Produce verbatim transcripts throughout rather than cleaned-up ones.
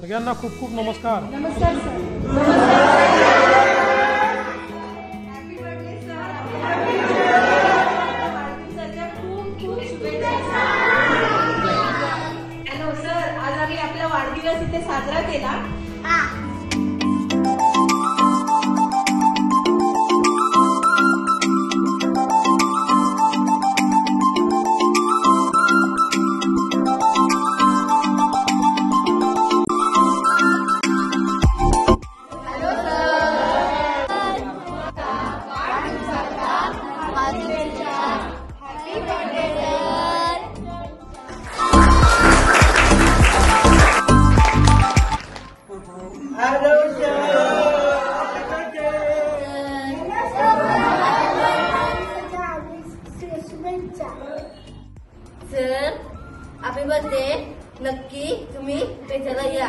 सगळ्यांना खूप खूप नमस्कार. नमस्कार सर. Happy birthday sir. वाढदिवसाच्या खूप खूप शुभेच्छा. हॅलो सर, आज आम्ही आपला वाढदिवस इथे साजरा केला. Sir, happy birthday. नक्की तुम्ही भेटायला या.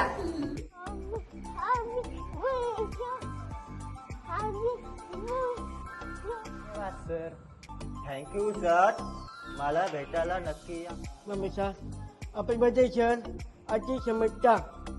Sir, thank you sir. मला भेटायला नक्की या. नमस्कार. Happy birthday sir. आजची समजता.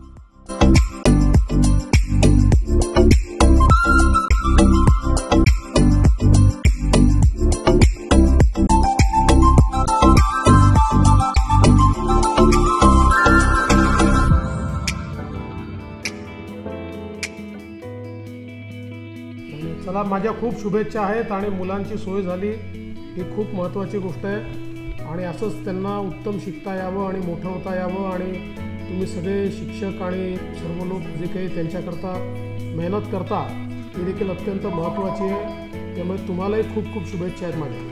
चला, माझ्या खूप शुभेच्छा आहेत आणि मुलांची सोय झाली ही खूप महत्त्वाची गोष्ट आहे आणि असंच त्यांना उत्तम शिकता यावं आणि मोठं होता यावं आणि तुम्ही सगळे शिक्षक आणि सर्व लोक जे काही त्यांच्याकरता मेहनत करता ती देखील अत्यंत महत्त्वाची आहे. त्यामुळे तुम्हालाही खूप खूप शुभेच्छा आहेत माझ्या.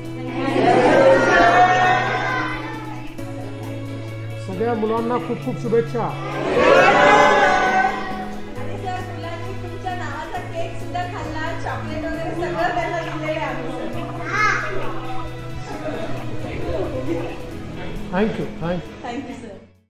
सगळ्या मुलांना खूप खूप शुभेच्छा. चॉकलेट वगैरे सगळं त्यांना दिलेलं आहे sir. Thank you thank you thank you sir.